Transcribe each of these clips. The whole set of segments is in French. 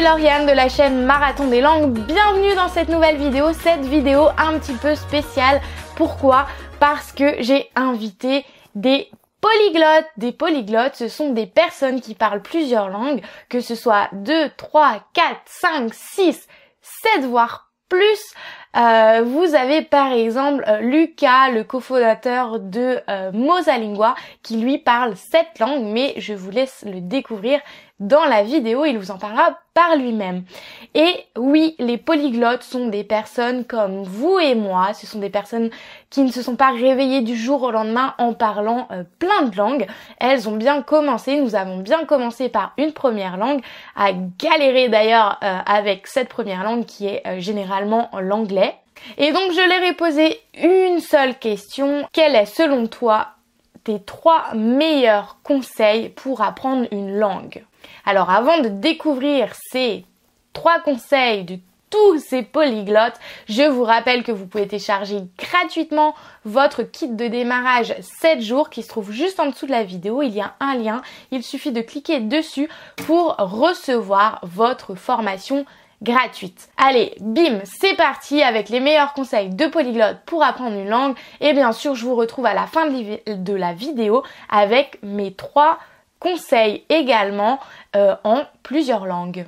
Lauriane de la chaîne Marathon des Langues, bienvenue dans cette nouvelle vidéo, cette vidéo un petit peu spéciale. Pourquoi? Parce que j'ai invité des polyglottes. Des polyglottes, ce sont des personnes qui parlent plusieurs langues, que ce soit 2, 3, 4, 5, 6, 7 voire plus. Vous avez par exemple Lucas, le cofondateur de Mosalingua, qui lui parle 7 langues, mais je vous laisse le découvrir dans la vidéo, il vous en parlera par lui-même. Et oui, les polyglottes sont des personnes comme vous et moi, ce sont des personnes qui ne se sont pas réveillées du jour au lendemain en parlant plein de langues. Elles ont bien commencé, nous avons bien commencé par une première langue, à galérer d'ailleurs avec cette première langue qui est généralement l'anglais. Et donc je leur ai posé une seule question: quel est selon toi tes 3 meilleurs conseils pour apprendre une langue? Alors avant de découvrir ces 3 conseils de tous ces polyglottes, je vous rappelle que vous pouvez télécharger gratuitement votre kit de démarrage 7 jours qui se trouve juste en dessous de la vidéo. Il y a un lien, il suffit de cliquer dessus pour recevoir votre formation gratuite. Allez, bim, c'est parti avec les meilleurs conseils de polyglotte pour apprendre une langue. Et bien sûr, je vous retrouve à la fin de la vidéo avec mes 3 conseils également en plusieurs langues.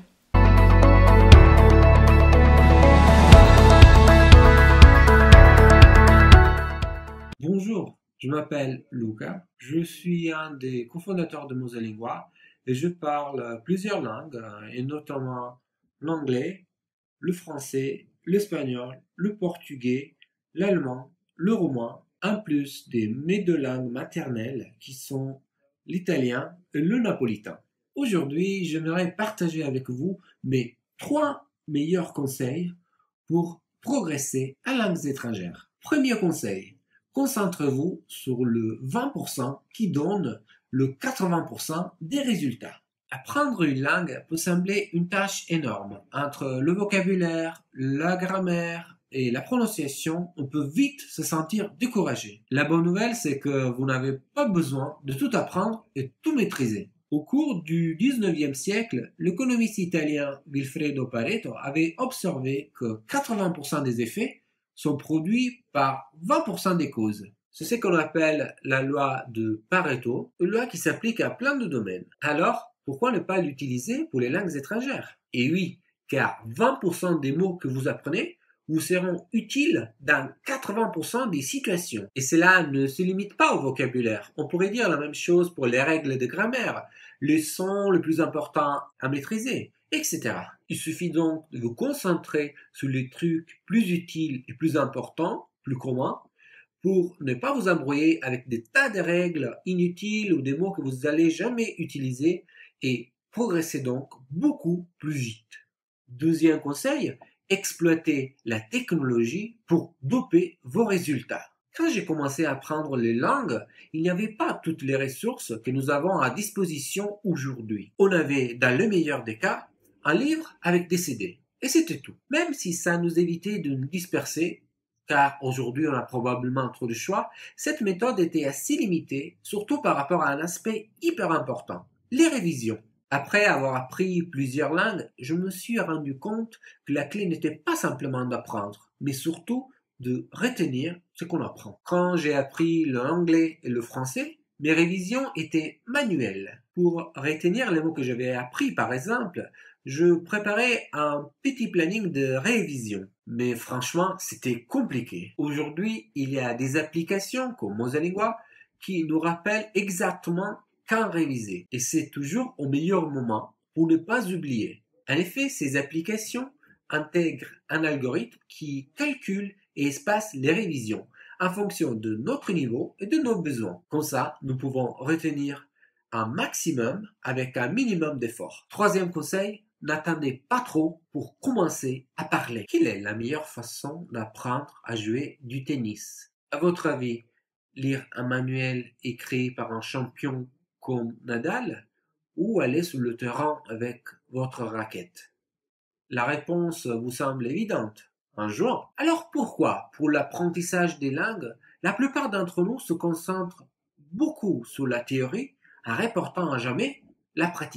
Bonjour, je m'appelle Luca, je suis un des cofondateurs de Mosalingua et je parle plusieurs langues, et notamment l'anglais, le français, l'espagnol, le portugais, l'allemand, le roumain, en plus de mes 2 langues maternelles qui sont l'italien et le napolitain. Aujourd'hui, j'aimerais partager avec vous mes 3 meilleurs conseils pour progresser en langues étrangères. Premier conseil, concentrez-vous sur le 20% qui donne le 80% des résultats. Apprendre une langue peut sembler une tâche énorme. Entre le vocabulaire, la grammaire et la prononciation, on peut vite se sentir découragé. La bonne nouvelle, c'est que vous n'avez pas besoin de tout apprendre et tout maîtriser. Au cours du 19e siècle, l'économiste italien Vilfredo Pareto avait observé que 80% des effets sont produits par 20% des causes. C'est ce qu'on appelle la loi de Pareto, une loi qui s'applique à plein de domaines. Alors, pourquoi ne pas l'utiliser pour les langues étrangères? Et oui, car 20% des mots que vous apprenez vous seront utiles dans 80% des situations. Et cela ne se limite pas au vocabulaire. On pourrait dire la même chose pour les règles de grammaire, les sons les plus importants à maîtriser, etc. Il suffit donc de vous concentrer sur les trucs plus utiles et plus importants, plus communs, pour ne pas vous embrouiller avec des tas de règles inutiles ou des mots que vous n'allez jamais utiliser et progresser donc beaucoup plus vite. Deuxième conseil, exploitez la technologie pour doper vos résultats. Quand j'ai commencé à apprendre les langues, il n'y avait pas toutes les ressources que nous avons à disposition aujourd'hui. On avait, dans le meilleur des cas, un livre avec des CD. Et c'était tout. Même si ça nous évitait de nous disperser, car aujourd'hui on a probablement trop de choix, cette méthode était assez limitée, surtout par rapport à un aspect hyper important, les révisions. Après avoir appris plusieurs langues, je me suis rendu compte que la clé n'était pas simplement d'apprendre, mais surtout de retenir ce qu'on apprend. Quand j'ai appris l'anglais et le français, mes révisions étaient manuelles. Pour retenir les mots que j'avais appris, par exemple, je préparais un petit planning de révision. Mais franchement, c'était compliqué. Aujourd'hui, il y a des applications comme Mosalingua qui nous rappellent exactement quand réviser. Et c'est toujours au meilleur moment pour ne pas oublier. En effet, ces applications intègrent un algorithme qui calcule et espace les révisions en fonction de notre niveau et de nos besoins. Comme ça, nous pouvons retenir un maximum avec un minimum d'effort. Troisième conseil, n'attendez pas trop pour commencer à parler. Quelle est la meilleure façon d'apprendre à jouer du tennis? À votre avis, lire un manuel écrit par un champion comme Nadal ou aller sur le terrain avec votre raquette? La réponse vous semble évidente. En jouant. Alors pourquoi, pour l'apprentissage des langues, la plupart d'entre nous se concentrent beaucoup sur la théorie en reportant à jamais la pratique?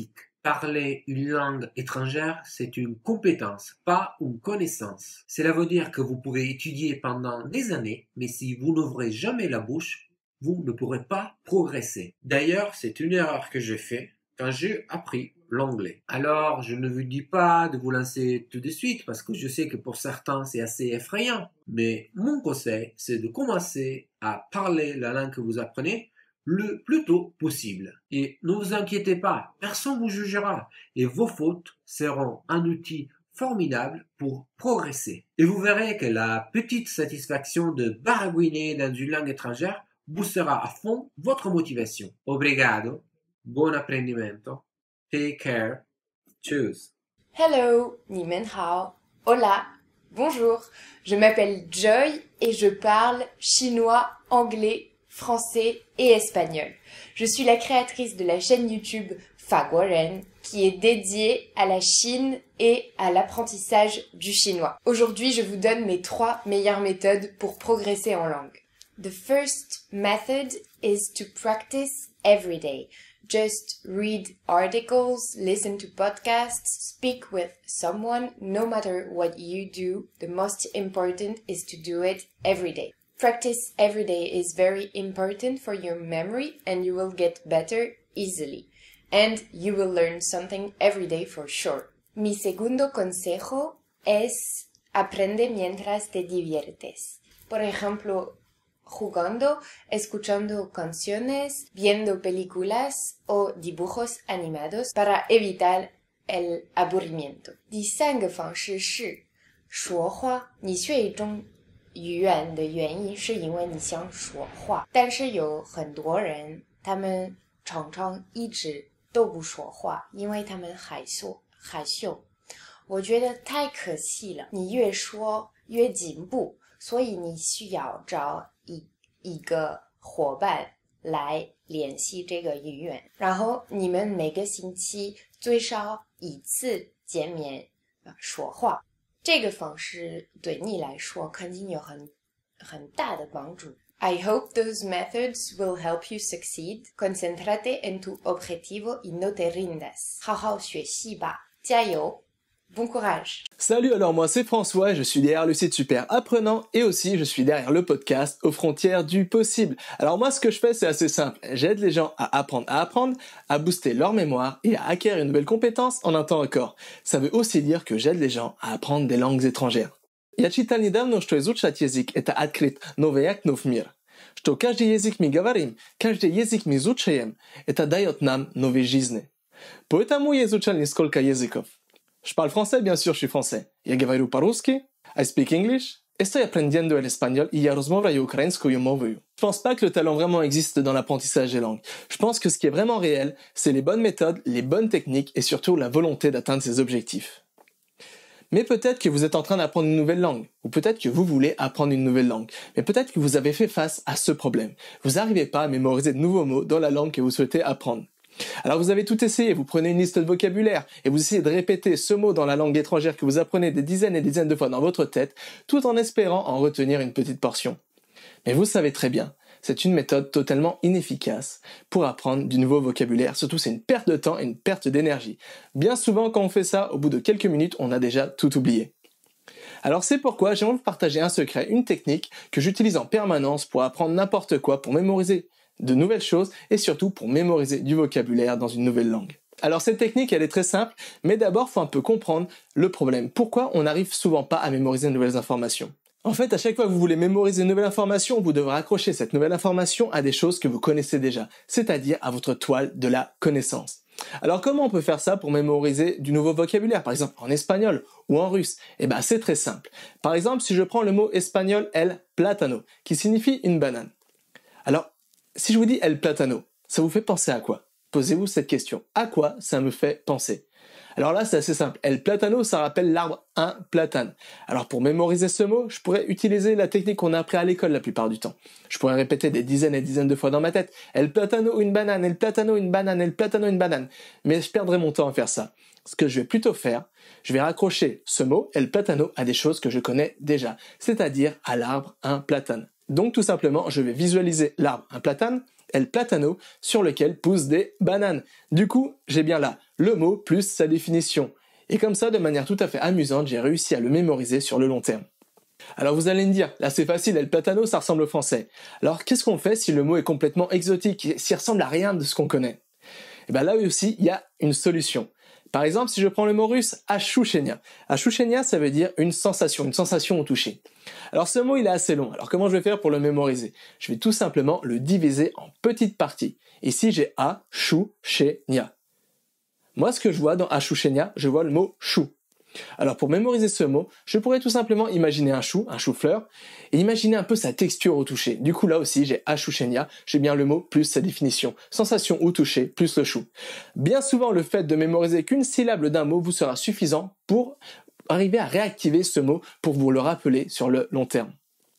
Parler une langue étrangère, c'est une compétence, pas une connaissance. Cela veut dire que vous pouvez étudier pendant des années, mais si vous n'ouvrez jamais la bouche, vous ne pourrez pas progresser. D'ailleurs, c'est une erreur que j'ai faite quand j'ai appris l'anglais. Alors, je ne vous dis pas de vous lancer tout de suite, parce que je sais que pour certains, c'est assez effrayant. Mais mon conseil, c'est de commencer à parler la langue que vous apprenez le plus tôt possible. Et ne vous inquiétez pas, personne ne vous jugera et vos fautes seront un outil formidable pour progresser. Et vous verrez que la petite satisfaction de baragouiner dans une langue étrangère boostera à fond votre motivation. Obrigado, buon apprendimento, take care, choose. Hello, 你们好, hola, bonjour. Je m'appelle Joy et je parle chinois, anglais, français et espagnol. Je suis la créatrice de la chaîne YouTube Faguoren qui est dédiée à la Chine et à l'apprentissage du chinois. Aujourd'hui, je vous donne mes 3 meilleures méthodes pour progresser en langue. The first method is to practice every day. Just read articles, listen to podcasts, speak with someone. No matter what you do, the most important is to do it every day. Practice every day is very important for your memory and you will get better easily. And you will learn something every day for sure. Mi segundo consejo es aprende mientras te diviertes. Por ejemplo, jugando, escuchando canciones, viendo películas o dibujos animados para evitar el aburrimiento. 第三个方式是说话。你学一种语言的原因是因为你想说话，但是有很多人他们常常一直都不说话，因为他们害羞。我觉得太可惜了，你越说越进步，所以你需要找一个伙伴来练习这个语言，然后你们每个星期最少一次见面说话，这个方式对你来说肯定有很大的帮助。I hope those methods will help you succeed. Concéntrate en tu objetivo y no te rindas. 好好学习吧，加油！Bon courage. Salut, alors moi c'est François et je suis derrière le site Super Apprenant et aussi je suis derrière le podcast Aux frontières du possible. Alors moi ce que je fais c'est assez simple, j'aide les gens à apprendre, à booster leur mémoire et à acquérir une nouvelle compétence en un temps record. Ça veut aussi dire que j'aide les gens à apprendre des langues étrangères. Я читал недавно, что изучать язык – это открыть новые окна в мир. Что каждый язык мы говорим, каждый язык мы изучаем – это дает нам новые жизни. Поэтому я изучал несколько языков. Je parle français, bien sûr, je suis français. Я говорю по-русски, I speak English, estoy aprendiendo el español y я размовляю украинскую мовою. Je pense pas que le talent vraiment existe dans l'apprentissage des langues. Je pense que ce qui est vraiment réel, c'est les bonnes méthodes, les bonnes techniques et surtout la volonté d'atteindre ses objectifs. Mais peut-être que vous êtes en train d'apprendre une nouvelle langue, ou peut-être que vous voulez apprendre une nouvelle langue, mais peut-être que vous avez fait face à ce problème. Vous n'arrivez pas à mémoriser de nouveaux mots dans la langue que vous souhaitez apprendre. Alors vous avez tout essayé, vous prenez une liste de vocabulaire et vous essayez de répéter ce mot dans la langue étrangère que vous apprenez des dizaines et des dizaines de fois dans votre tête, tout en espérant en retenir une petite portion. Mais vous savez très bien, c'est une méthode totalement inefficace pour apprendre du nouveau vocabulaire, surtout c'est une perte de temps et une perte d'énergie. Bien souvent quand on fait ça, au bout de quelques minutes, on a déjà tout oublié. Alors c'est pourquoi j'aimerais vous partager un secret, une technique que j'utilise en permanence pour apprendre n'importe quoi, pour mémoriser de nouvelles choses et surtout pour mémoriser du vocabulaire dans une nouvelle langue. Alors cette technique elle est très simple, mais d'abord faut un peu comprendre le problème. Pourquoi on n'arrive souvent pas à mémoriser de nouvelles informations? En fait, à chaque fois que vous voulez mémoriser une nouvelle information, vous devrez accrocher cette nouvelle information à des choses que vous connaissez déjà, c'est-à-dire à votre toile de la connaissance. Alors comment on peut faire ça pour mémoriser du nouveau vocabulaire, par exemple en espagnol ou en russe? Eh ben c'est très simple. Par exemple, si je prends le mot espagnol el plátano, qui signifie une banane. Alors, si je vous dis el plátano, ça vous fait penser à quoi? Posez-vous cette question. À quoi ça me fait penser? Alors là, c'est assez simple. El plátano, ça rappelle l'arbre un platane. Alors pour mémoriser ce mot, je pourrais utiliser la technique qu'on a appris à l'école la plupart du temps. Je pourrais répéter des dizaines et des dizaines de fois dans ma tête. El plátano, une banane, el plátano, une banane, el plátano, une banane. Mais je perdrais mon temps à faire ça. Ce que je vais plutôt faire, je vais raccrocher ce mot, el plátano, à des choses que je connais déjà. C'est-à-dire à l'arbre un platane. Donc tout simplement, je vais visualiser l'arbre un platane el plátano, sur lequel poussent des bananes. Du coup, j'ai bien là le mot plus sa définition. Et comme ça, de manière tout à fait amusante, j'ai réussi à le mémoriser sur le long terme. Alors vous allez me dire, là c'est facile, el plátano ça ressemble au français. Alors qu'est-ce qu'on fait si le mot est complètement exotique, s'il ressemble à rien de ce qu'on connaît? Et bien là aussi, il y a une solution. Par exemple, si je prends le mot russe, ощущение. Ощущение, ça veut dire une sensation au toucher. Alors ce mot, il est assez long. Alors comment je vais faire pour le mémoriser? Je vais tout simplement le diviser en petites parties. Ici, j'ai ощущение. Moi, ce que je vois dans ощущение, je vois le mot chou. Alors pour mémoriser ce mot, je pourrais tout simplement imaginer un chou-fleur, et imaginer un peu sa texture au toucher. Du coup là aussi j'ai ощущение, j'ai bien le mot plus sa définition, sensation au toucher plus le chou. Bien souvent le fait de mémoriser qu'une syllabe d'un mot vous sera suffisant pour arriver à réactiver ce mot pour vous le rappeler sur le long terme.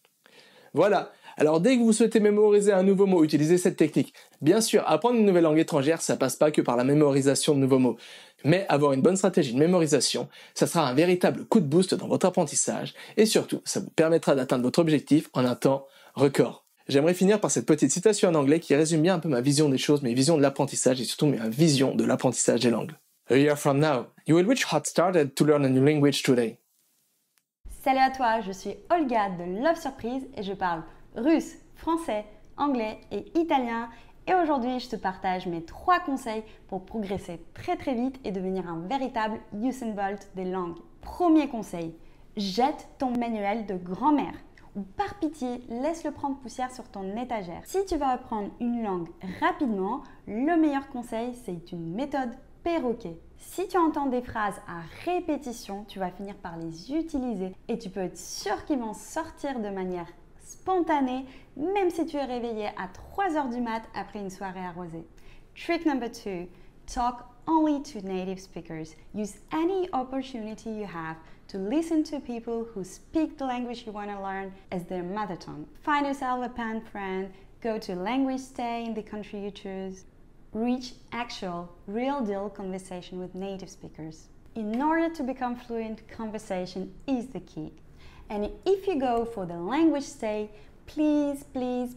Voilà. Alors dès que vous souhaitez mémoriser un nouveau mot, utilisez cette technique. Bien sûr, apprendre une nouvelle langue étrangère, ça passe pas que par la mémorisation de nouveaux mots. Mais avoir une bonne stratégie de mémorisation, ça sera un véritable coup de boost dans votre apprentissage et surtout, ça vous permettra d'atteindre votre objectif en un temps record. J'aimerais finir par cette petite citation en anglais qui résume bien un peu ma vision des choses, mes visions de l'apprentissage et surtout ma vision de l'apprentissage des langues. A year from now, you will reach hot started to learn a new language today. Salut à toi, je suis Olga de Love Surprise et je parle russe, français, anglais et italien. Et aujourd'hui, je te partage mes 3 conseils pour progresser très vite et devenir un véritable Usain Bolt des langues. Premier conseil, jette ton manuel de grand-mère ou par pitié, laisse-le prendre poussière sur ton étagère. Si tu veux apprendre une langue rapidement, le meilleur conseil, c'est une méthode perroquet. Si tu entends des phrases à répétition, tu vas finir par les utiliser et tu peux être sûr qu'ils vont sortir de manière spontanée, même si tu es réveillé à 3h du mat après une soirée arrosée. Trick number 2. Talk only to native speakers. Use any opportunity you have to listen to people who speak the language you want to learn as their mother tongue. Find yourself a pen friend, go to a language stay in the country you choose. Reach actual, real deal conversation with native speakers. In order to become fluent, conversation is the key. And if you go for the language stay, please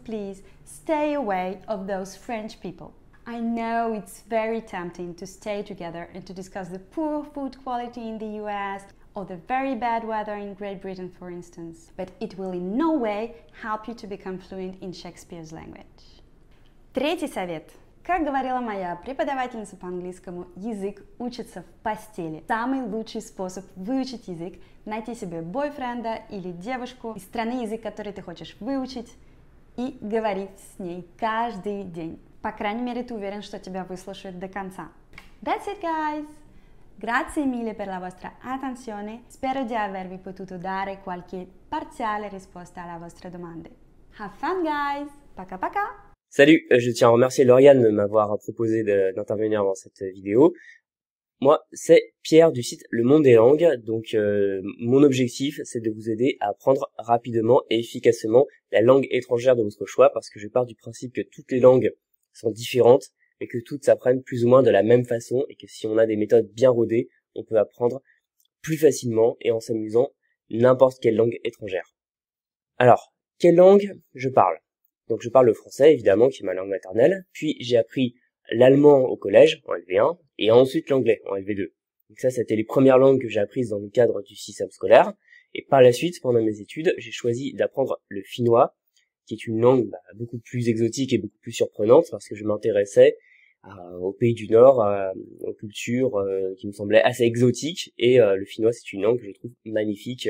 stay away of those French people. I know it's very tempting to stay together and to discuss the poor food quality in the US or the very bad weather in Great Britain, for instance, but it will in no way help you to become fluent in Shakespeare's language. Третий совет. Как говорила моя преподавательница по английскому, язык учится в постели. Самый лучший способ выучить язык – найти себе бойфренда или девушку из страны, язык, который ты хочешь выучить, и говорить с ней каждый день. По крайней мере, ты уверен, что тебя выслушают до конца. That's it, guys! Grazie mille per la vostra attenzione. Spero di avervi potuto dare qualche parziale risposta alle vostre domande. Have fun, guys! Пока-пока! Salut, je tiens à remercier Lauriane de m'avoir proposé d'intervenir dans cette vidéo. Moi, c'est Pierre du site Le Monde des Langues. Donc, mon objectif, c'est de vous aider à apprendre rapidement et efficacement la langue étrangère de votre choix, parce que je pars du principe que toutes les langues sont différentes et que toutes s'apprennent plus ou moins de la même façon, et que si on a des méthodes bien rodées, on peut apprendre plus facilement et en s'amusant n'importe quelle langue étrangère. Alors, quelle langue je parle? Donc je parle le français, évidemment, qui est ma langue maternelle, puis j'ai appris l'allemand au collège, en LV1, et ensuite l'anglais, en LV2. Donc ça, c'était les premières langues que j'ai apprises dans le cadre du système scolaire, et par la suite, pendant mes études, j'ai choisi d'apprendre le finnois, qui est une langue beaucoup plus exotique et beaucoup plus surprenante, parce que je m'intéressais aux pays du Nord, aux cultures qui me semblaient assez exotiques, et le finnois, c'est une langue que je trouve magnifique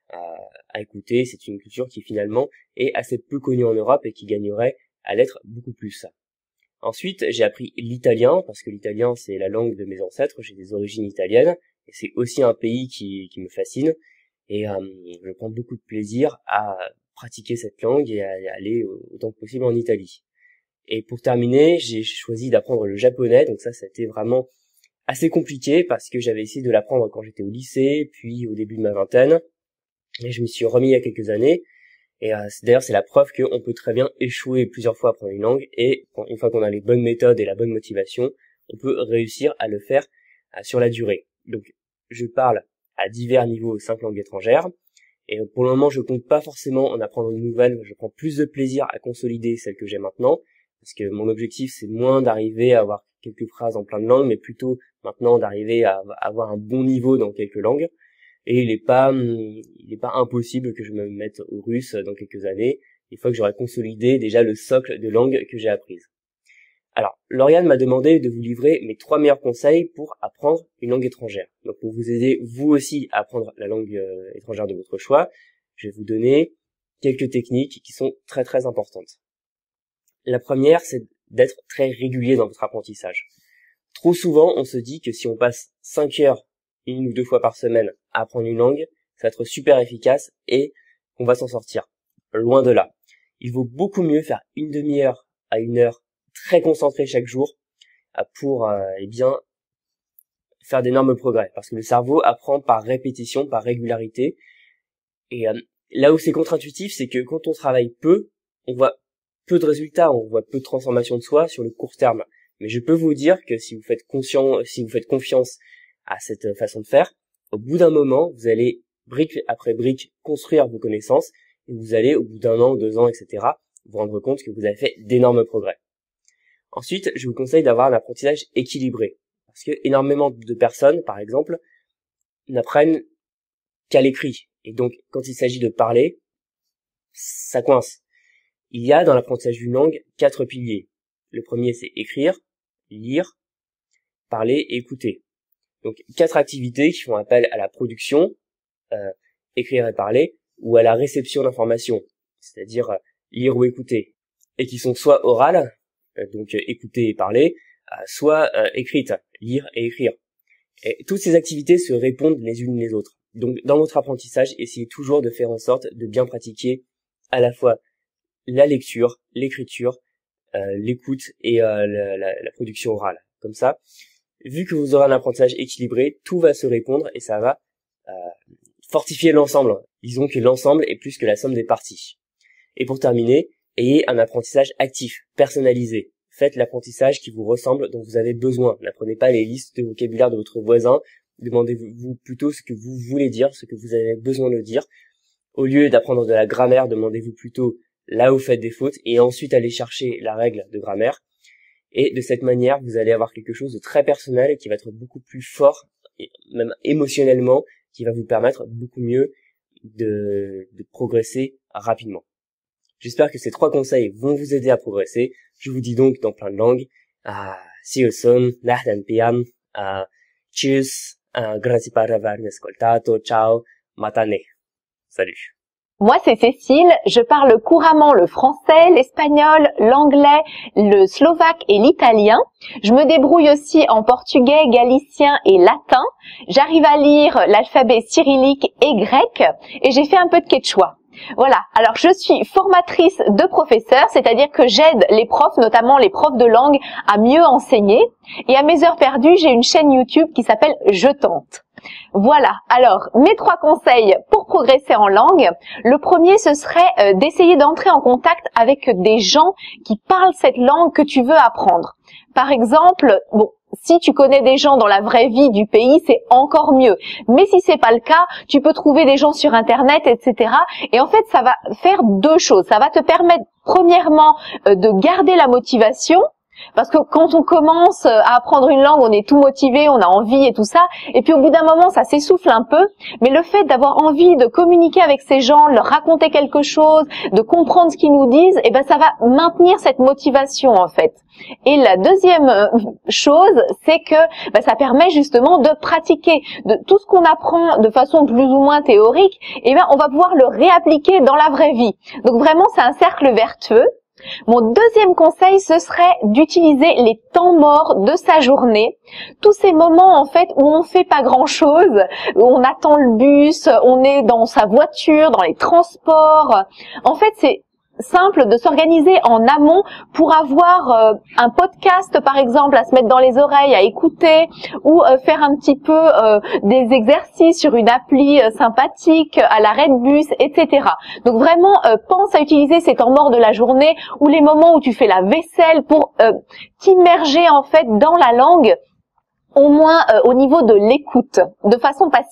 à écouter. C'est une culture qui finalement est assez peu connue en Europe et qui gagnerait à l'être beaucoup plus. Ensuite, j'ai appris l'italien, parce que l'italien, c'est la langue de mes ancêtres, j'ai des origines italiennes, et c'est aussi un pays qui me fascine, et je prends beaucoup de plaisir à pratiquer cette langue et à aller autant que possible en Italie. Et pour terminer, j'ai choisi d'apprendre le japonais, donc ça a été vraiment assez compliqué, parce que j'avais essayé de l'apprendre quand j'étais au lycée, puis au début de ma vingtaine, et je m'y suis remis il y a quelques années, et d'ailleurs c'est la preuve qu'on peut très bien échouer plusieurs fois à apprendre une langue, et une fois qu'on a les bonnes méthodes et la bonne motivation, on peut réussir à le faire sur la durée. Donc je parle à divers niveaux 5 langues étrangères, et pour le moment je compte pas forcément en apprendre une nouvelle, je prends plus de plaisir à consolider celle que j'ai maintenant, Parce que mon objectif, c'est moins d'arriver à avoir quelques phrases en plein de langues, mais plutôt maintenant d'arriver à avoir un bon niveau dans quelques langues. Et il est pas impossible que je me mette au russe dans quelques années, une fois que j'aurai consolidé déjà le socle de langues que j'ai apprises. Alors, Lauriane m'a demandé de vous livrer mes 3 meilleurs conseils pour apprendre une langue étrangère. Donc, pour vous aider, vous aussi, à apprendre la langue étrangère de votre choix, je vais vous donner quelques techniques qui sont très très importantes. La première, c'est d'être très régulier dans votre apprentissage. Trop souvent, on se dit que si on passe 5 heures, 1 ou 2 fois par semaine, à apprendre une langue, ça va être super efficace et qu'on va s'en sortir. Loin de là. Il vaut beaucoup mieux faire une demi-heure à 1 heure très concentré chaque jour pour faire d'énormes progrès, parce que le cerveau apprend par répétition, par régularité. Et là où c'est contre-intuitif, c'est que quand on travaille peu, on voit peu de résultats, on voit peu de transformation de soi sur le court terme. Mais je peux vous dire que si vous faites confiance à cette façon de faire, au bout d'un moment, vous allez brique après brique construire vos connaissances et vous allez au bout d'1 an, 2 ans, etc. vous rendre compte que vous avez fait d'énormes progrès. Ensuite, je vous conseille d'avoir un apprentissage équilibré. Parce que énormément de personnes, par exemple, n'apprennent qu'à l'écrit. Et donc, quand il s'agit de parler, ça coince. Il y a dans l'apprentissage d'une langue 4 piliers. Le premier, c'est écrire, lire, parler et écouter. Donc, 4 activités qui font appel à la production, écrire et parler, ou à la réception d'informations, c'est-à-dire lire ou écouter, et qui sont soit orales, donc écouter et parler, soit écrites, lire et écrire. Et toutes ces activités se répondent les unes les autres. Donc dans votre apprentissage, essayez toujours de faire en sorte de bien pratiquer à la fois la lecture, l'écriture, l'écoute et la production orale. Comme ça, vu que vous aurez un apprentissage équilibré, tout va se répondre et ça va fortifier l'ensemble. Disons que l'ensemble est plus que la somme des parties. Et pour terminer, ayez un apprentissage actif, personnalisé. Faites l'apprentissage qui vous ressemble, dont vous avez besoin. N'apprenez pas les listes de vocabulaire de votre voisin. Demandez-vous plutôt ce que vous voulez dire, ce que vous avez besoin de dire. Au lieu d'apprendre de la grammaire, demandez-vous plutôt là où vous faites des fautes et ensuite allez chercher la règle de grammaire. Et de cette manière, vous allez avoir quelque chose de très personnel qui va être beaucoup plus fort, et même émotionnellement, qui va vous permettre beaucoup mieux de progresser rapidement. J'espère que ces 3 conseils vont vous aider à progresser. Je vous dis donc dans plein de langues, see you soon, nahdan pian, cheers, grazie per avermi ascoltato, ciao, matane. Salut. Moi, c'est Cécile, je parle couramment le français, l'espagnol, l'anglais, le slovaque et l'italien. Je me débrouille aussi en portugais, galicien et latin. J'arrive à lire l'alphabet cyrillique et grec et j'ai fait un peu de quechua. Voilà, alors je suis formatrice de professeurs, c'est-à-dire que j'aide les profs, notamment les profs de langue, à mieux enseigner. Et à mes heures perdues, j'ai une chaîne YouTube qui s'appelle Je tente. Voilà, alors mes 3 conseils pour progresser en langue. Le premier, ce serait d'essayer d'entrer en contact avec des gens qui parlent cette langue que tu veux apprendre. Par exemple, si tu connais des gens dans la vraie vie du pays, c'est encore mieux. Mais si c'est pas le cas, tu peux trouver des gens sur Internet, etc. Et en fait, ça va faire 2 choses. Ça va te permettre, premièrement, de garder la motivation. Parce que quand on commence à apprendre une langue, on est tout motivé, on a envie et tout ça. Et puis au bout d'un moment, ça s'essouffle un peu. Mais le fait d'avoir envie de communiquer avec ces gens, leur raconter quelque chose, de comprendre ce qu'ils nous disent, ça va maintenir cette motivation en fait. Et la deuxième chose, c'est que ça permet justement de pratiquer de tout ce qu'on apprend de façon plus ou moins théorique. On va pouvoir le réappliquer dans la vraie vie. Donc vraiment, c'est un cercle vertueux. Mon deuxième conseil, ce serait d'utiliser les temps morts de sa journée. Tous ces moments, en fait, où on fait pas grand-chose, où on attend le bus, on est dans sa voiture, dans les transports. En fait, c'est simple de s'organiser en amont pour avoir un podcast par exemple à se mettre dans les oreilles, à écouter ou faire un petit peu des exercices sur une appli sympathique à l'arrêt de bus, etc. Donc vraiment pense à utiliser ces temps morts de la journée ou les moments où tu fais la vaisselle pour t'immerger en fait dans la langue, au moins au niveau de l'écoute, de façon passive.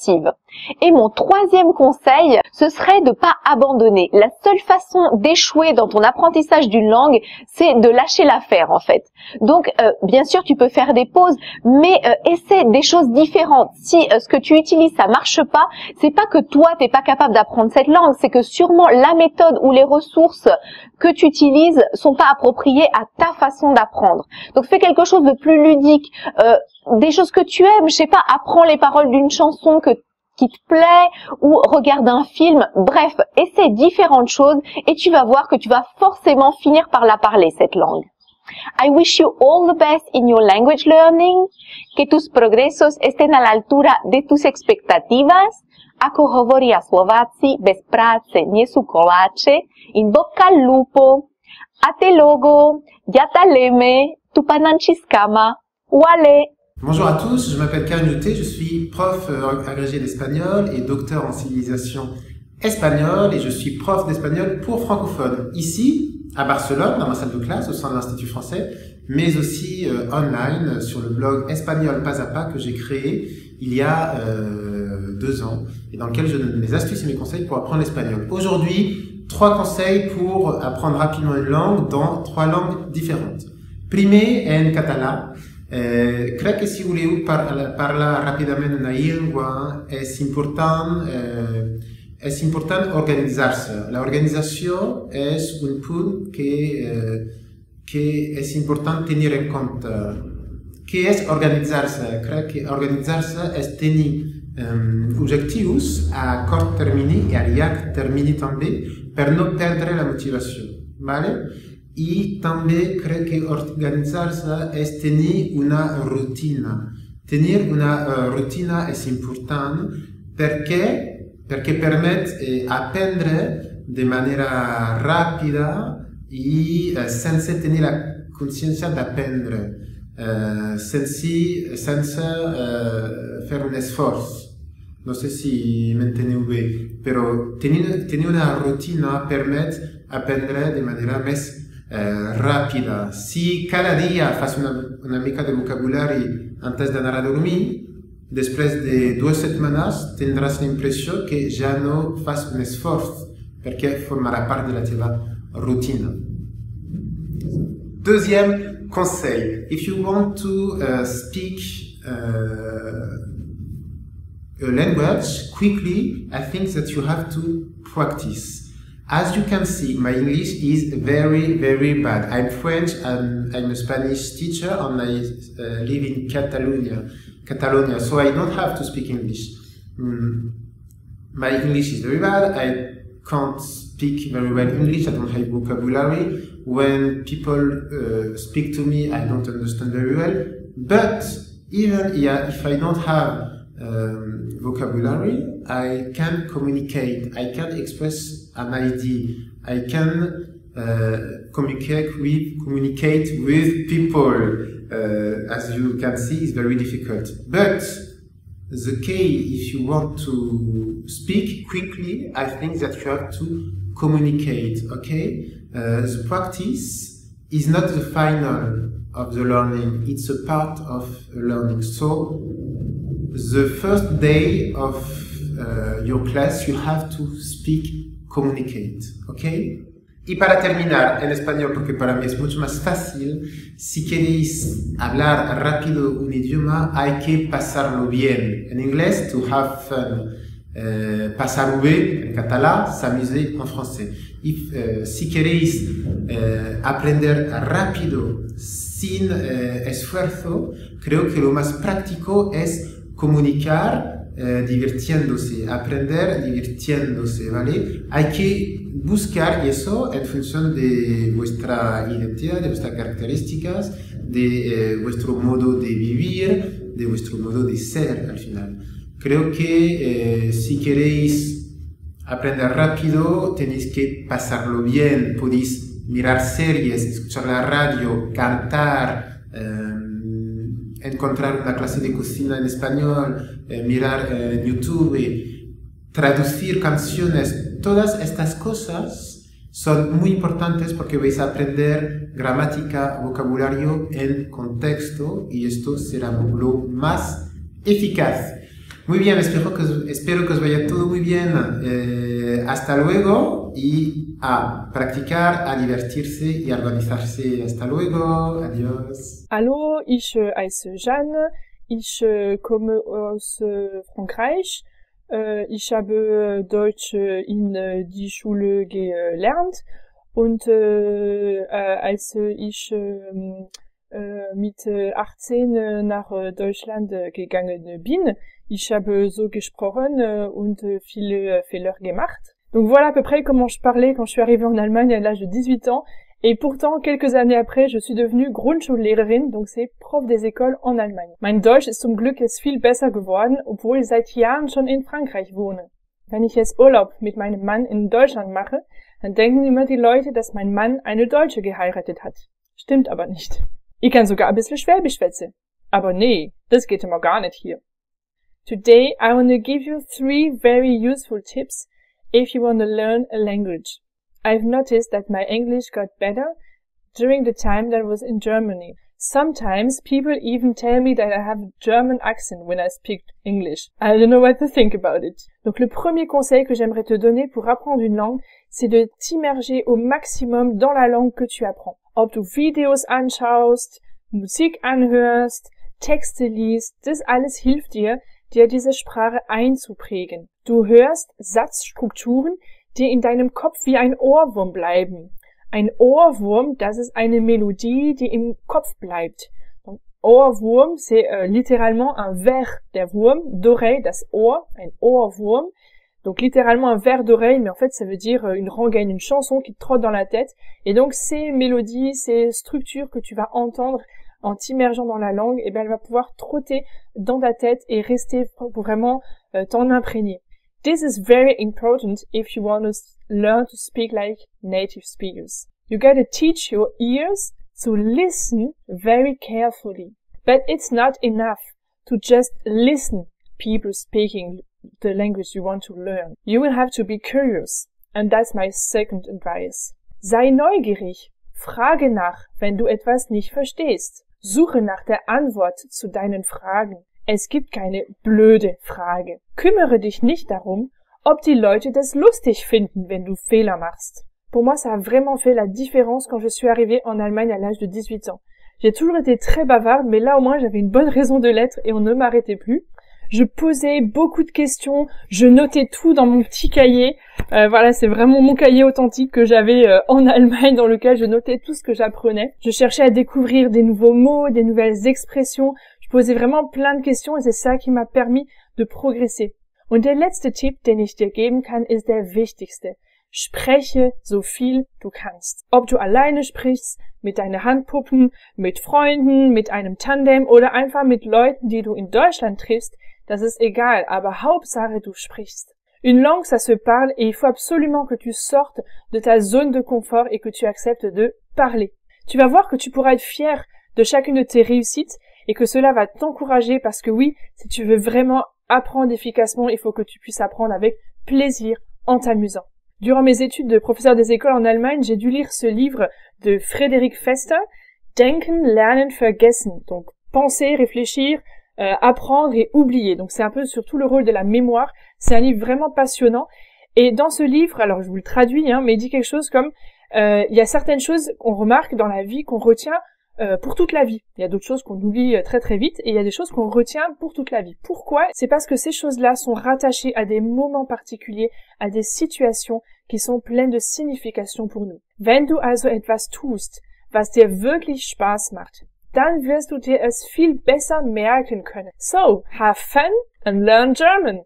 Et mon troisième conseil, ce serait de pas abandonner. La seule façon d'échouer dans ton apprentissage d'une langue, c'est de lâcher l'affaire en fait. Donc bien sûr tu peux faire des pauses, mais essaie des choses différentes. Si ce que tu utilises ça marche pas, c'est pas que toi t'es pas capable d'apprendre cette langue, c'est que sûrement la méthode ou les ressources que tu utilises sont pas appropriées à ta façon d'apprendre. Donc fais quelque chose de plus ludique, des choses que tu aimes, je sais pas, apprends les paroles d'une chanson qui te plaît ou regarde un film. Bref, essaie différentes choses et tu vas voir que tu vas forcément finir par la parler, cette langue. I wish you all the best in your language learning, que tus progresos estén a la altura de tus expectativas, ako hovoria Slováci, bez práce nie sú koláče, in bocca al lupo, ate logo, yataleme, tupananchiskama, wale. Bonjour à tous, je m'appelle Karim Youté, je suis prof agrégé d'espagnol et docteur en civilisation espagnole et je suis prof d'espagnol pour francophones ici à Barcelone, dans ma salle de classe au sein de l'Institut français, mais aussi online sur le blog Espagnol Pas à Pas que j'ai créé il y a 2 ans et dans lequel je donne mes astuces et mes conseils pour apprendre l'espagnol. Aujourd'hui, 3 conseils pour apprendre rapidement une langue dans 3 langues différentes. Primer en català. Crec que si voleu parlar ràpidament una llengua és important organitzar-se. L'organització és un punt que és important tenir en compte. Què és organitzar-se? Crec que organitzar-se és tenir objectius a curt termini i a llarg termini també per no perdre la motivació. Vale? I també crec que organitzar-se és tenir una rutina. Tenir una rutina és important perquè permet aprendre de manera ràpida i sense tenir la consciència d'aprendre, sense fer un esforç. No sé si m'enteneu bé, però tenir una rutina permet aprendre de manera més ràpida. Si cada dia fas una mica de vocabulari antes d'anar a dormir, després de 2 setmanes tindràs l'impressió que ja no fas un esforç perquè formarà part de la teva rutina. Deuxième conseil, if you want to speak a language quickly, I think that you have to practice. As you can see, my English is very, very bad. I'm French and I'm a Spanish teacher and I live in Catalonia, so I don't have to speak English. My English is very bad. I can't speak very well English. I don't have vocabulary. When people speak to me, I don't understand very well. But even if I don't have vocabulary, I can communicate, I can express an idea, I can communicate with people. As you can see, it's very difficult. But the key, if you want to speak quickly, I think that you have to communicate, okay? The practice is not the final of the learning, it's a part of learning. So, the first day of your class, you have to communicate, ¿ok? Y para terminar en español, porque para mí es mucho más fácil, si queréis hablar rápido un idioma, hay que pasarlo bien. En inglés, to have fun. Pasar bien en catalán, s'amuser en français. Y si queréis aprender rápido, sin esfuerzo, creo que lo más práctico es comunicar divirtiéndose, aprender divirtiéndose, ¿vale? Hay que buscar eso en función de vuestra identidad, de vuestras características, de vuestro modo de vivir, de vuestro modo de ser al final. Creo que si queréis aprender rápido, tenéis que pasarlo bien, podéis mirar series, escuchar la radio, cantar, encontrar una clase de cocina en español, mirar en YouTube, traducir canciones. Todas estas cosas son muy importantes porque vais a aprender gramática, vocabulario en contexto y esto será lo más eficaz. Muy bien, espero que os vaya todo muy bien. Hasta luego y a practicar, a divertirse y a organizarse. Hasta luego, adiós. Hallo, ich heiße Jeanne, ich komme aus Frankreich. Ich habe Deutsch in die Schule gelernt und als ich mit 18 nach Deutschland gegangen bin, ich habe so gesprochen und viele Fehler gemacht. Donc voilà à peu près comment je parlais quand je suis arrivée en Allemagne à l'âge de 18 ans. Et pourtant, quelques années après, je suis devenue Grundschullehrerin, donc c'est prof des écoles en Allemagne. Mein Deutsch ist zum Glück jetzt viel besser geworden, obwohl ich seit Jahren schon in Frankreich wohne. Wenn ich jetzt Urlaub mit meinem Mann in Deutschland mache, dann denken immer die Leute, dass mein Mann eine Deutsche geheiratet hat. Stimmt aber nicht. Ich kann sogar ein bisschen Schwäbisch schwätzen. Aber nee, das geht immer gar nicht hier. Today, I want to give you 3 very useful tips if you want to learn a language. I've noticed that my English got better during the time that I was in Germany. Sometimes people even tell me that I have a German accent when I speak English. I don't know what to think about it. Donc le premier conseil que j'aimerais te donner pour apprendre une langue, c'est de t'immerger au maximum dans la langue que tu apprends. Ob du Videos anschaust, Musik anhörst, Texte liest, das alles hilft dir diese Sprache einzuprägen. Du hörst Satzstrukturen, die in deinem Kopf wie ein Ohrwurm bleiben. Ein Ohrwurm, das ist eine Mélodie, die im Kopf bleibt. Donc, Ohrwurm, c'est littéralement un ver der Wurm, d'oreille, das Ohr, ein Ohrwurm. Donc littéralement un ver d'oreille, mais en fait ça veut dire une rengaine, une chanson qui te trotte dans la tête. Et donc ces mélodies, ces structures que tu vas entendre en t'immergeant dans la langue, eh ben elle va pouvoir trotter dans ta tête et rester pour vraiment t'en imprégner. This is very important if you want to learn to speak like native speakers. You gotta teach your ears to listen very carefully. But it's not enough to just listen people speaking the language you want to learn. You will have to be curious. And that's my second advice. Sei neugierig. Frage nach, wenn du etwas nicht verstehst. Suche nach der Antwort zu deinen Fragen. Es gibt keine blöde Frage. Kümmere dich nicht darum, ob die Leute das lustig finden, wenn du Fehler machst. Pour moi, ça a vraiment fait la différence quand je suis arrivée en Allemagne à l'âge de 18 ans. J'ai toujours été très bavarde, mais là au moins j'avais une bonne raison de l'être et on ne m'arrêtait plus. Je posais beaucoup de questions, je notais tout dans mon petit cahier. Voilà, c'est vraiment mon cahier authentique que j'avais en Allemagne dans lequel je notais tout ce que j'apprenais. Je cherchais à découvrir des nouveaux mots, des nouvelles expressions. Je posais vraiment plein de questions et c'est ça qui m'a permis de progresser. Und der letzte Tipp, den ich dir geben kann, ist der wichtigste. Spreche so viel du kannst. Ob du alleine sprichst, mit deinen Handpuppen, mit Freunden, mit einem Tandem oder einfach mit Leuten, die du in Deutschland triffst, das ist egal, aber Hauptsache du sprichst. Une langue, ça se parle et il faut absolument que tu sortes de ta zone de confort et que tu acceptes de parler. Tu vas voir que tu pourras être fier de chacune de tes réussites et que cela va t'encourager parce que oui, si tu veux vraiment apprendre efficacement, il faut que tu puisses apprendre avec plaisir en t'amusant. Durant mes études de professeur des écoles en Allemagne, j'ai dû lire ce livre de Frédéric Fester, Denken, Lernen, Vergessen. Donc, penser, réfléchir, apprendre et oublier. Donc, c'est un peu sur tout le rôle de la mémoire. C'est un livre vraiment passionnant. Et dans ce livre, alors je vous le traduis, mais il dit quelque chose comme, il y a certaines choses qu'on remarque dans la vie, qu'on retient pour toute la vie. Il y a d'autres choses qu'on oublie très très vite et il y a des choses qu'on retient pour toute la vie. Pourquoi? C'est parce que ces choses-là sont rattachées à des moments particuliers, à des situations qui sont pleines de signification pour nous. Wenn du also etwas tust, was dir wirklich Spaß macht, dann wirst du dir es viel besser merken können. So, have fun and learn German.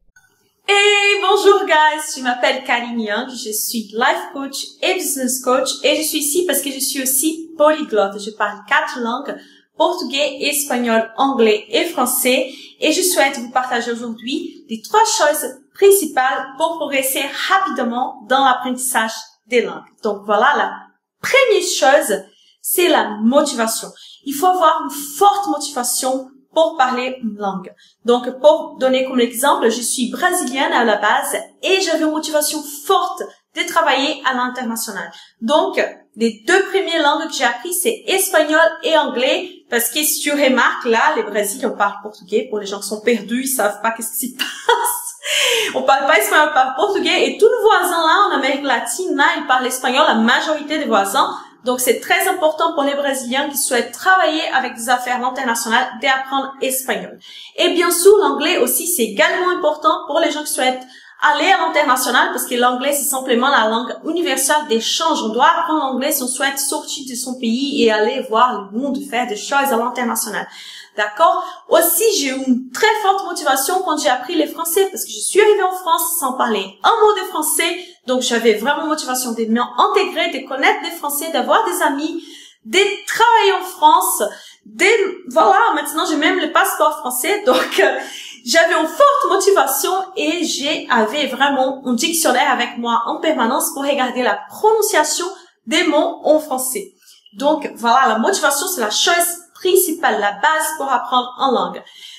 Hey, bonjour guys, je m'appelle Kaline Young, je suis life coach et business coach et je suis ici parce que je suis aussi polyglotte. Je parle 4 langues, portugais, espagnol, anglais et français et je souhaite vous partager aujourd'hui les 3 choses principales pour progresser rapidement dans l'apprentissage des langues. Donc voilà, la première chose, c'est la motivation. Il faut avoir une forte motivation pour parler une langue. Donc, pour donner comme exemple, je suis brésilienne à la base et j'avais une motivation forte de travailler à l'international. Donc, les deux premières langues que j'ai apprises, c'est espagnol et anglais, parce que si tu remarques, là, les Brésiliens, on parle portugais. Pour les gens qui sont perdus, ils savent pas qu'est-ce qui se passe. On parle pas espagnol, on parle portugais. Et tous nos voisins, là, en Amérique latine, là, ils parlent espagnol, la majorité des voisins. Donc, c'est très important pour les Brésiliens qui souhaitent travailler avec des affaires internationales d'apprendre espagnol. Et bien sûr, l'anglais aussi, c'est également important pour les gens qui souhaitent aller à l'international, parce que l'anglais, c'est simplement la langue universelle d'échange. On doit apprendre l'anglais si on souhaite sortir de son pays et aller voir le monde, faire des choses à l'international. D'accord? Aussi, j'ai eu une très forte motivation quand j'ai appris le français, parce que je suis arrivée en France sans parler un mot de français. Donc, j'avais vraiment motivation de m'intégrer, de connaître des Français, d'avoir des amis, de travailler en France. Voilà, maintenant, j'ai même le passeport français. Donc, j'avais une forte motivation et j'avais vraiment un dictionnaire avec moi en permanence pour regarder la prononciation des mots en français. Donc, voilà, la motivation, c'est la chose principale, la base pour apprendre en langue.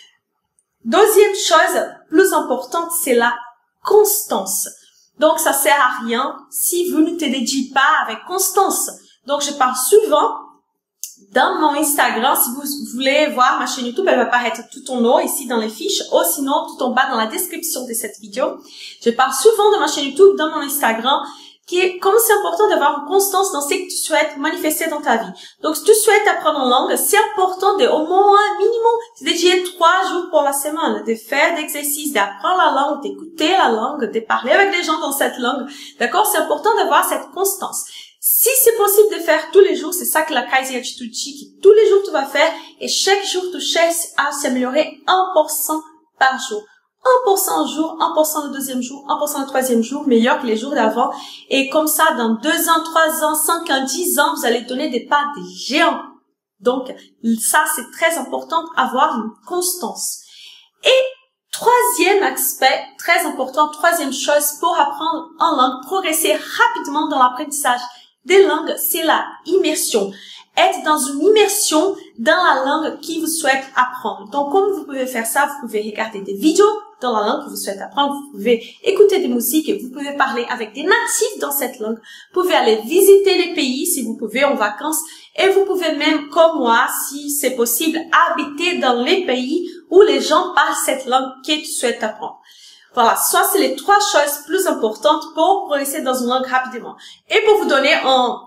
Deuxième chose plus importante, c'est la constance. Donc, ça sert à rien si vous ne te dédiez pas avec constance. Donc, je parle souvent dans mon Instagram. Si vous voulez voir ma chaîne YouTube, elle va apparaître tout en haut ici dans les fiches, ou sinon tout en bas dans la description de cette vidéo. Je parle souvent de ma chaîne YouTube, dans mon Instagram, qui est comme c'est important d'avoir une constance dans ce que tu souhaites manifester dans ta vie. Donc, si tu souhaites apprendre une langue, c'est important de, au moins, minimum, de dédier 3 jours pour la semaine, de faire des exercices, d'apprendre la langue, d'écouter la langue, de parler avec les gens dans cette langue. D'accord? C'est important d'avoir cette constance. Si c'est possible de faire tous les jours, c'est ça que la Kaiser Attitude dit, que tous les jours tu vas faire, et chaque jour tu cherches à s'améliorer 1% par jour. 1% un jour, 1% le deuxième jour, 1% le troisième jour, meilleur que les jours d'avant. Et comme ça, dans 2 ans, 3 ans, 5 ans, 10 ans, vous allez donner des pas des géants. Donc, ça, c'est très important, avoir une constance. Et troisième aspect, très important, troisième chose pour apprendre en langue, progresser rapidement dans l'apprentissage des langues, c'est la immersion. Être dans une immersion dans la langue qui vous souhaite apprendre. Donc, comme vous pouvez faire ça, vous pouvez regarder des vidéos dans la langue que vous souhaitez apprendre, vous pouvez écouter des musiques, vous pouvez parler avec des natifs dans cette langue, vous pouvez aller visiter les pays si vous pouvez en vacances, et vous pouvez même, comme moi, si c'est possible, habiter dans les pays où les gens parlent cette langue que tu souhaites apprendre. Voilà, soit c'est les 3 choses plus importantes pour progresser dans une langue rapidement. Et pour vous donner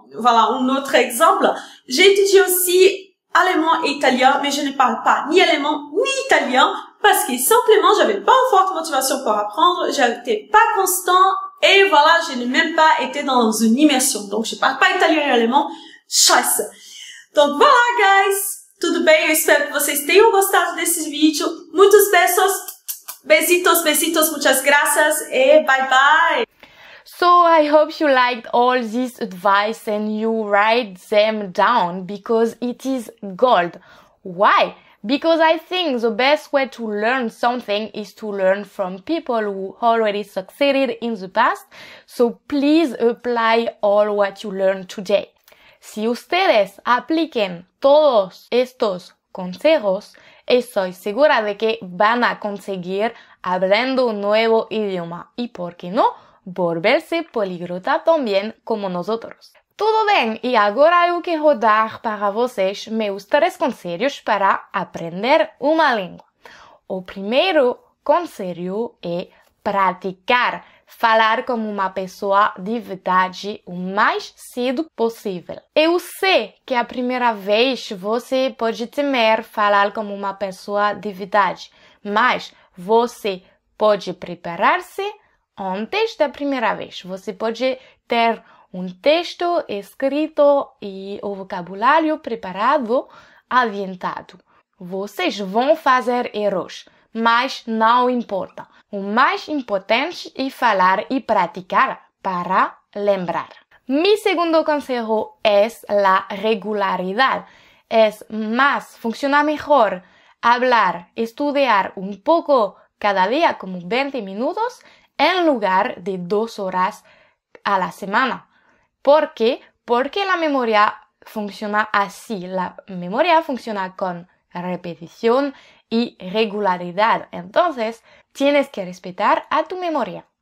un autre exemple, j'ai étudié aussi allemand et italien, mais je ne parle pas ni allemand ni italien parce que simplement j'avais pas une forte motivation pour apprendre, j'étais pas constant et voilà, je n'ai même pas été dans une immersion. Donc je parle pas italien et allemand, scheiße. Donc voilà guys, tudo bem? Eu espero que vocês tenham gostado desse vídeo. Muitos beijos. Besitos, besitos, muchas gracias, bye bye. So I hope you liked all this advice and you write them down because it is gold. Why? Because I think the best way to learn something is to learn from people who already succeeded in the past. So please apply all what you learned today. Si ustedes apliquen todos estos consejos, estoy segura de que van a conseguir hablando un nuevo idioma y, ¿por qué no?, volverse políglota también como nosotros. Tudo bem, e agora eu quero dar para vocês meus 3 conselhos para aprender uma língua. O primeiro conselho é praticar. Falar como uma pessoa de verdade o mais cedo possível. Eu sei que a primeira vez você pode temer falar como uma pessoa de verdade, mas você pode preparar-se antes da primeira vez. Você pode ter um texto escrito e o vocabulário preparado, adiantado. Vocês vão fazer erros, mas não importa. O mais importante é falar e praticar para lembrar. Mi segundo consejo es la regularidad. Es más, funciona mejor hablar, estudiar un poco cada día, como 20 minutos, en lugar de 2 horas a la semana. ¿Por qué? Porque la memoria funciona así. La memoria funciona con repetición y regularidad. Entonces, tienes que respetar a tu memoria.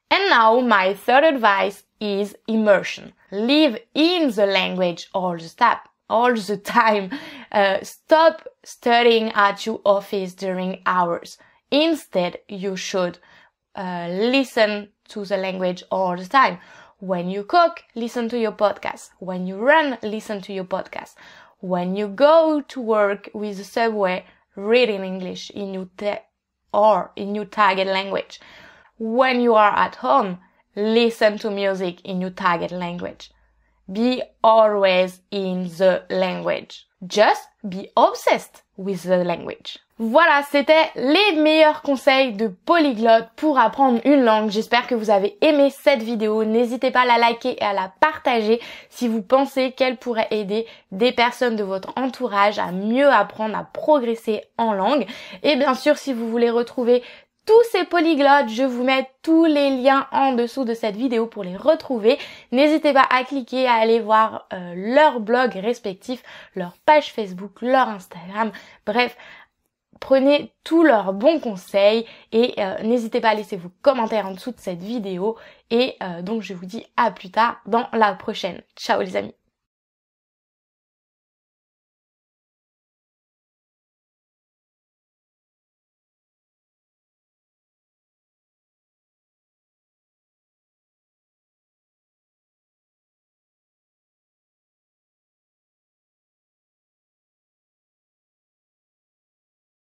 And now my third advice is immersion. Live in the language all the time. Stop studying at your office during hours. Instead, you should listen to the language all the time. When you cook, listen to your podcast. When you run, listen to your podcast. When you go to work with the subway, read in English in your target language. When you are at home, listen to music in your target language. Be always in the language. Just be obsessed with the language. Voilà, c'était les meilleurs conseils de polyglotte pour apprendre une langue. J'espère que vous avez aimé cette vidéo. N'hésitez pas à la liker et à la partager si vous pensez qu'elle pourrait aider des personnes de votre entourage à mieux apprendre, à progresser en langue. Et bien sûr, si vous voulez retrouver tous ces polyglottes, je vous mets tous les liens en dessous de cette vidéo pour les retrouver. N'hésitez pas à cliquer, à aller voir leur blog respectif, leur page Facebook, leur Instagram. Bref, prenez tous leurs bons conseils et n'hésitez pas à laisser vos commentaires en dessous de cette vidéo. Et donc je vous dis à plus tard dans la prochaine. Ciao les amis.